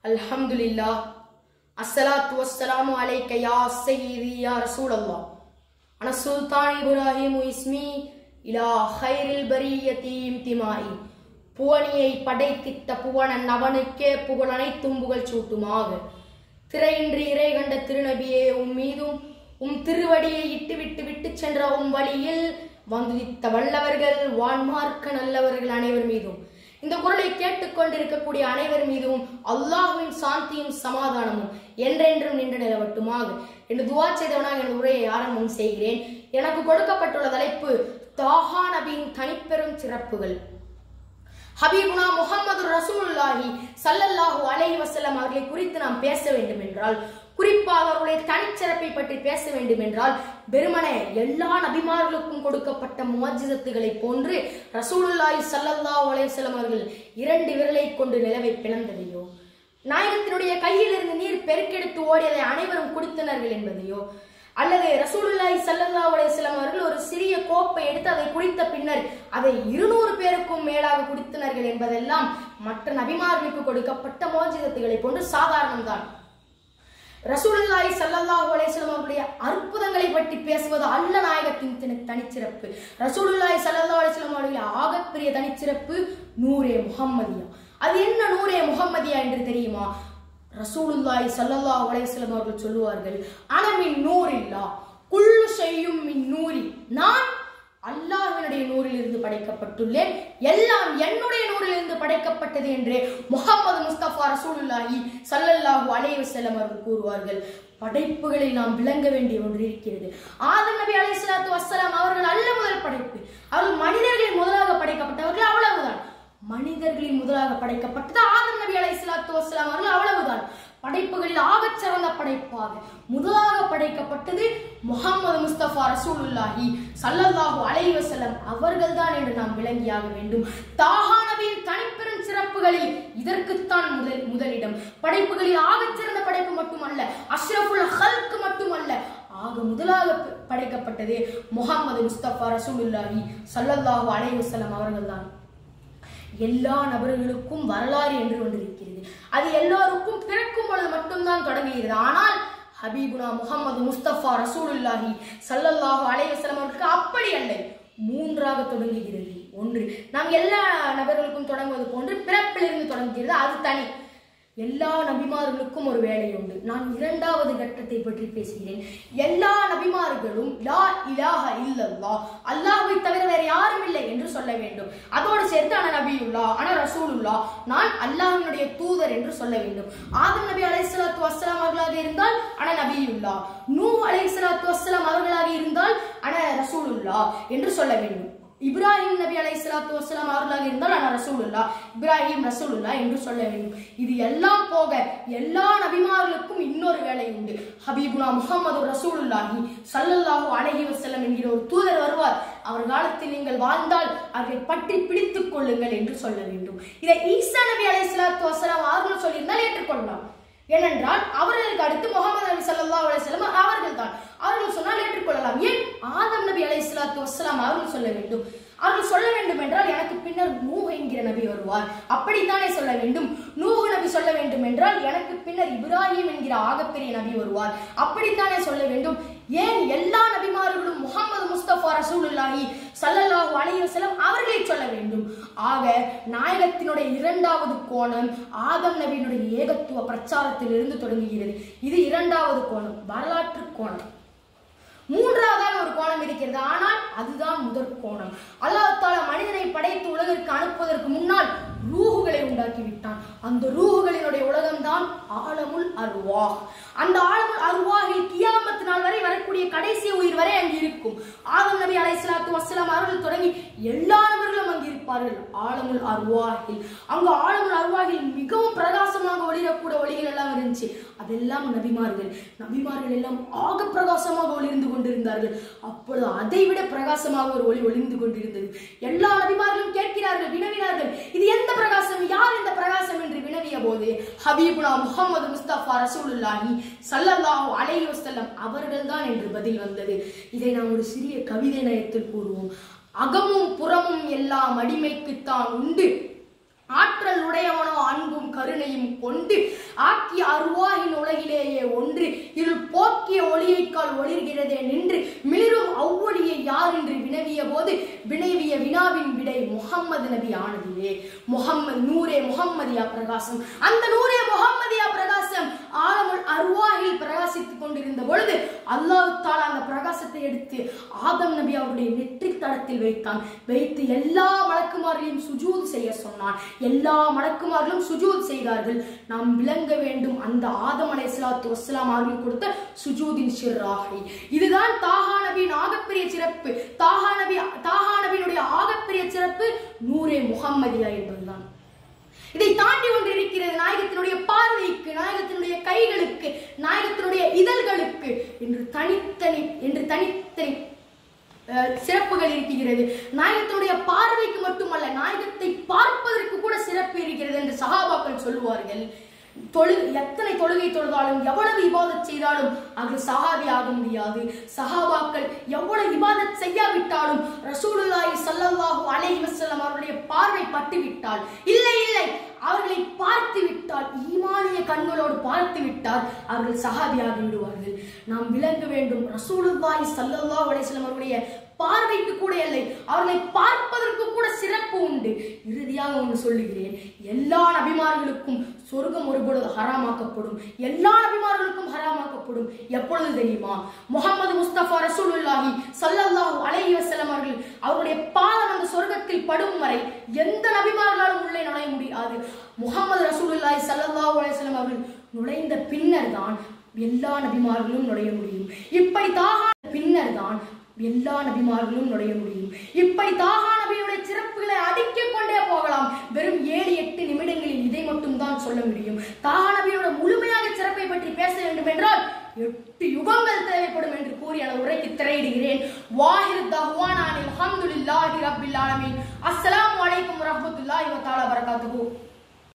அல்ஹம்துலில்லாஹ் அஸ்ஸலாத்து வஸ்ஸலாமு அலைக்க யா சய்யிதி யா ரசூலல்லாஹ் அன சுல்தான் இப்ராஹிம் இஸ்மி இலா ஹைரில் பரியத்தி இம்திமாயி. புவனியை படைத்திட்ட புவனன் அவனுக்கே புகழ் அனைத்தும் புகழ் சூட்டுமாக. திரையின்றி இறை கண்ட திருநபியே உம் மீதும் உம் திருவடியை விட்டு சென்ற உம் வழியில் வந்துதித்த வல்லவர்கள் வான்மார்க்க நல்லவர்கள் அனைவர் மீதும், இந்த குரலை கேட்டுக்கொண்டிருக்கக்கூடிய அனைவர் மீதும் அல்லாஹ்வின் சாந்தியும் சமாதானமும் என்றென்றும் நின்று நிலவட்டுமாக என்று துவா செய்தவனாக என் உரையை ஆரம்பம் செய்கிறேன். எனக்கு கொடுக்கப்பட்டுள்ள தலைப்பு தாஹா நபியின் தனிப்பெரும் சிறப்புகள். ஹபீபுனா முஹம்மது ரசூலுல்லாஹி ஸல்லல்லாஹு அலைஹி வஸல்லம் அவர்களை குறித்து நாம் பேச வேண்டும் என்றால், குறிப்பாக அவருடைய தனிச்சிறப்பை பற்றி பேச வேண்டும் என்றால், வெறுமனே எல்லா நபிமார்களுக்கும் கொடுக்கப்பட்ட முஅஜிசத்துகளை போன்று ரசூலுல்லாஹி ஸல்லல்லாஹு அலைஹி வஸல்லம் அவர்கள் 2 விரலை கொண்டு நிலவை பிளந்ததையோ, நாயகத்தினுடைய கையில் இருந்து நீர் பெருக்கெடுத்து ஓடியதை அனைவரும் குடித்தனர்கள் என்பதையோ, அல்லது ரசூலுல்லாஹி ஸல்லல்லாஹு அலைஹி வஸல்லம் அவர்கள் ஒரு சிறிய கோப்பை எடுத்து அதை குடித்த பின்னர் அதை 200 பேருக்கும் மேலாக குடித்தனர்கள் என்பதெல்லாம் மற்ற நபிமார்களுக்கு கொடுக்கப்பட்ட முஅஜிசத்துகளை போன்று சாதாரணம்தான். ரசூலுல்லாஹி ஸல்லல்லாஹு அலைஹி வஸல்லம் அவருடைய அற்புதங்களை பற்றி பேசுவது அல்ல நாயகத்தின் தனிச்சிறப்பு. ரசூலுல்லாஹி ஸல்லல்லாஹு அலைஹி வஸல்லம் அவருடைய ஆகப்பெரிய தனிச்சிறப்பு நூரே முஹம்மதியா. அது என்ன நூரே முஹம்மதியா என்று தெரியுமா? ரசூலுல்லாஹி ஸல்லல்லாஹு அலைஹி வஸல்லம் அவர்கள் சொல்லுவார்கள், அன மின் நூரில்லா குல்லு ஷையும் மின் நூரி. நான் அல்லாஹ்வினுடைய நூறிலிருந்து படைக்கப்பட்டுள்ளேன், எல்லாம் என்னுடைய நூறிலிருந்து படைக்கப்பட்டது என்று முஹம்மது முஸ்தபா ரசூலுல்லாஹி ஸல்லல்லாஹு அலைஹி வஸல்லம் அவர்கள் கூறுவார்கள். படைப்புகளில் நாம் விளங்க வேண்டிய ஒன்று இருக்கிறது. ஆதம் நபி அலைஹிஸ்ஸலாத்து வஸ்ஸலாம் அவர்கள் அல்ல முதல் படைப்பு. அவர்கள் மனிதர்களில் முதலாக படைக்கப்பட்டவர்கள், அவ்வளவுதான். மனிதர்களில் முதலாக படைக்கப்பட்டது ஆதம் நபி அலைஹிஸ்ஸலாத்து வஸ்ஸலாம் அவர்கள், அவ்வளவுதான். படைப்புகளில் ஆகச் சிறந்த படைப்பாக முதலாக படைக்கப்பட்டது முஹம்மது முஸ்தபா ரசூலுல்லாஹி ஸல்லல்லாஹு அலைஹி வஸல்லம் அவர்கள்தான் என்று நாம் விளங்கியாக வேண்டும். தாஹா நபியின் தனிப்பெரும் சிறப்புகளில் இதற்குத்தான் முதலிடம். படைப்புகளில் ஆகச் சிறந்த படைப்பு மட்டுமல்ல, அஷ்ரஃபுல் ஹல்க் மட்டுமல்ல, ஆக முதலாக படைக்கப்பட்டது முஹம்மது முஸ்தபா ரசூலுல்லாஹி ஸல்லல்லாஹு அலைஹி வஸல்லம் அவர்கள்தான். எல்லா நபர்களுக்கும் வரலாறு என்று ஒன்றிருக்கிறது. அது எல்லோருக்கும் பிறக்கும் பொழுது மட்டும்தான் தொடங்குகிறது. ஆனால் ஹபீபுனா முஹம்மது முஸ்தபா ரசூலுல்லாஹி ஸல்லல்லாஹு அலைஹி வஸல்லம் அவர்களுக்கு அப்படி அல்ல, 3ஆக தொடங்குகிறது. ஒன்று, நாம் எல்லா நபர்களுக்கும் தொடங்குவது போன்று பிறப்பிலிருந்து தொடங்குகிறது, அது தனி. எல்லா நபிமார்களுக்கும் ஒரு வேலை உண்டு. நான் 2வது கட்டத்தை பற்றி பேசுகிறேன். எல்லா நபிமார்களும் லா இலாஹ இல்லல்லாஹ், அல்லாஹ்வை தவிர வேற யாரும் இல்லை என்று சொல்ல வேண்டும். அதோடு சேர்த்து அன நபியுல்லா அன ரசூலுல்லா, நான் அல்லாஹ்வினுடைய தூதர் என்று சொல்ல வேண்டும். ஆதம் நபி அலைஹிஸ்ஸலாத்து வஸ்ஸலாம் அவர்களாக இருந்தால் அன நபியுல்லா, நூஹ் அலைஹிஸ்ஸலாத்து வஸ்ஸலாம் அவர்களாக இருந்தால் அன ரசூலுல்லா என்று சொல்ல வேண்டும். இப்ராஹிம் நபி அலைஹிஸ்ஸலாத்து வஸ்ஸலாம் அவர்களாக இருந்தால் அன ரசூலுல்லா, இப்ராஹிம் ரசூலுல்லா என்று சொல்ல வேண்டும். இது எல்லாம் போக எல்லா நபிமார்களுக்கும் இன்னொரு வேலை உண்டு. ஹபீபுனா முஹம்மது ரசூலுல்லாஹி ஸல்லல்லாஹு அலைஹி வஸல்லம் என்கிற ஒரு தூதர் வருவார். அவர் காலத்தில் நீங்கள் வாழ்ந்தால் அவரை பற்றி பிடித்துக் கொள்ளுங்கள் என்று சொல்ல வேண்டும். இதை ஈசா நபி அலைஹிஸ்ஸலாத்து வஸ்ஸலாம் அவர்கள் சொல்லியிருந்தால் ஏற்றுக்கொள்ளலாம். ஏனென்றால் அவர்களுக்கு அடுத்து முஹம்மது நபி ஸல்லல்லாஹு அலைஹி வஸல்லம் அவர்கள் தான். அவர்கள் சொன்னால் ஏற்றுக்கொள்ளலாம். ஏன் ஆதம் நபி அலைஹிஸ்ஸலாத்து வஸ்ஸலாம் அவர்கள் சொல்ல வேண்டும்? அவர்கள் சொல்ல வேண்டும் என்றால் எனக்கு பின்னர் நூஹ் என்கிற நபி வருவார், அப்படித்தானே சொல்ல வேண்டும். நூஹ் நபி சொல்ல வேண்டும் என்றால் எனக்கு பின்னர் இப்ராஹிம் என்கிற ஆகப்பெரிய நபி வருவார், அப்படித்தானே சொல்ல வேண்டும். ஏன் எல்லா நபிமார்களும் முஹம்மது முஸ்தபா ரசூலுல்லாஹி ஸல்லல்லாஹு அலைஹி வஸல்லம் அவர்களை சொல்ல வேண்டும்? ஆக நாயகத்தினுடைய 2வது கோணம் ஆதம் நபியினுடைய ஏகத்துவ பிரச்சாரத்திலிருந்து தொடங்குகிறது. இது 2வது கோணம், வரலாற்று கோணம். 3ஆவதாக ஒரு கோணம் இருக்கிறது, ஆனால் அதுதான் முதற் கோணம். அல்லாஹ் தஆலா மனிதனை படைத்து உலகிற்கு அனுப்புவதற்கு முன்னால் ரூஹுகளை உண்டாக்கி விட்டான். அந்த ரூஹுகளினுடைய உலகம்தான் ஆலமுல் அர்வாஹ். அந்த ஆலமுல் அர்வாஹில் கியாமத் நாள் வரை வரக்கூடிய கடைசி உயிர் வரை அங்கு இருக்கும். ஆதம் நபி அலைஹிஸ்ஸலாத்து வஸ்ஸலாம் அவர்கள் தொடங்கி எல்லா நபர்களும் அங்கு இருப்பார்கள் ஆலமுல் அர்வாஹில். அங்கு ஆலமுல் அர்வாஹில் மிகவும் பிரகாசமாக ஒளிரக்கூடிய ஒளிகள் எல்லாம் இருந்துச்சு. அதெல்லாம் நபிமார்கள் எல்லாம் ஆக பிரகாசமாக ஒளிர்ந்து கொண்டிருந்தார்கள். அப்பொழுது அதை விட பிரகாசமாக ஒரு ஒளி ஒளிர்ந்து கொண்டிருந்தது. எல்லா நபிமார்களும் கேட்கிறார்கள், வினவினார்கள், இது எந்த பிரகாசம், யார் இந்த பிரகாசம் என்று வினவிய போது ஹபீபுனா முஹம்மது முஸ்தபா ரசூலுல்லாஹி ஸல்லல்லாஹு அலைஹி வஸல்லம் அவர்கள்தான் என்று பதில் வந்தது. இதை நாம் ஒரு சிறிய கவிதை நயத்தில் கூறுவோம். அகமும் புறமும் எல்லாம் அடிமைக்குத்தான் உண்டு, ஆற்றல் உடையவனோ அன்பும் கருணையும் கொண்டு ஆக்கிய அருவாயின் உலகிலேயே ஒன்று இருள் போக்கிய ஒளியைக்கால் ஒளிர்கிறதே நின்று மிளிரும் அவ்வொழியை யார் என்று வினவிய போது வினவிய வினாவின் விடை முஹம்மது நபி ஆனதுவே. முஹம்மது நூரே முஹம்மதியா பிரகாசம். அந்த நூரே முஹம்மதியா பிரகாசம் ஆலமுல் அர்வாஹில் பிரகாசித்துக் கொண்டிருந்த பொழுது அல்லாஹ் தஆலா அந்த பிரகாசத்தை எடுத்து ஆதம் நபி அவருடைய நெற்றித் தளத்தில் வைத்தான். வைத்து எல்லா மலக்குமார்களையும் சுஜூத் செய்ய சொன்னான். எல்லா மலக்குமார்களும் சுஜூத் செய்தார்கள். நாம் விளங்க வேண்டும் அந்த ஆதம் அலைஹிஸ்ஸலாத்து வஸ்ஸலாம் அவர்கள் கொடுத்த சுஜூதின் சிர்ராஹி. இதுதான் தாஹா நபியின் ஆகப்பெரிய சிறப்பு. தாஹா நபியினுடைய ஆகப்பெரிய சிறப்பு நூரே முஹம்மதியா என்பதுதான். இதை தாண்டி ஒன்று இருக்கிறது. நாயகத்தினுடைய பார்வைக்கு, நாயகத்தினுடைய கைகளுக்கு, நாயகத்தினுடைய இதழ்களுக்கு என்று தனித்தனி சிறப்புகள் இருக்கிறது. நாயகத்தினுடைய பார்வைக்கு மட்டுமல்ல, நாயகத்தை பார்ப்பதற்கு கூட சிறப்பு இருக்கிறது என்று சஹாபாக்கள் சொல்லுவார்கள். எத்தனை தொழுகை தொழுதாலும் எவ்வளவு இபாதத் செய்தாலும் அவர்கள் சஹாபி ஆக முடியாது. சஹாபாக்கள் எவ்வளவு இபாதத் செய்யாவிட்டாலும் ரசூலுல்லாஹி ஸல்லல்லாஹு அலைஹி வஸல்லம் அவருடைய பார்வை பட்டுவிட்டால், இல்லை அவர்களை பார்த்து விட்டால், ஈமானிய கண்களோடு பார்த்து விட்டால் அவர்கள் சஹாபியாக விடுவார்கள். நாம் விளங்க வேண்டும், ரசூலுல்லாஹி ஸல்லல்லாஹு அலைஹி வஸல்லம் அவருடைய பார்வைக்கு கூட இல்லை, அவர்களை பார்ப்பதற்கு கூட சிறப்பு உண்டு. இறுதியாக ஒன்று சொல்லுகிறேன், எல்லா நபிமார்களுக்கும் சொர்க்கம் ஒருபொழுது ஹராமாக்கப்படும். எல்லா நபிமார்களுக்கும் ஹராமாக்கப்படும். எப்பொழுது தெரியுமா? முஹம்மது முஸ்தபா ரசூலுல்லாஹி ஸல்லல்லாஹு அலைஹி வஸல்லம் அவருடைய பாதம் அந்த சொர்க்கத்தில் படும் வரை எந்த நபிமார்களாலும் உள்ளே நுழைய முடியாது. முஹம்மது ரசூலுல்லாஹி ஸல்லல்லாஹு அலைஹி வஸல்லம் அவர்கள் நுழைந்த பின்னர் தான் எல்லா நபிமார்களும் நுழைய முடியும். இப்படி தாஹா பின்னர் தான் எல்லா நபிமார்களும் நுழைய முடியும். இப்படி தாஹா நபியுடைய சிறப்புகளை அடுக்கிக் கொண்டே போகலாம். வெறும் 7-8 நிமிடங்களில் இதை மட்டும் தான் சொல்ல முடியும். தாஹா நபியோட முழுமையாக சிறப்பை பற்றி பேச வேண்டும் என்றால் 8 யுகங்கள் தேவைப்படும் என்று கூறி அந்த உரைக்கு திரையிடுகிறேன். வாஹிரு தஹ்வானா அல்ஹம்துலில்லாஹி ரப்பில் ஆலமீன். அஸ்ஸலாமு அலைக்கும் வரஹ்மத்துல்லாஹி வ தஆலா பரகாத்துஹு.